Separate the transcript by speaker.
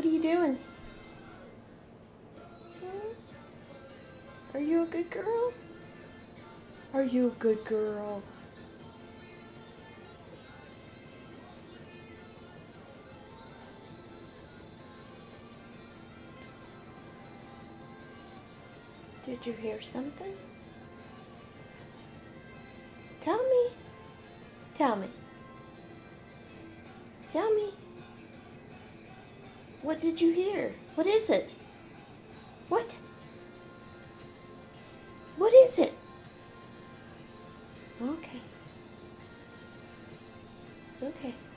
Speaker 1: What are you doing? Are you a good girl? Are you a good girl? Did you hear something? Tell me. Tell me. Tell me. What did you hear? What is it? What? What is it? Okay. It's okay.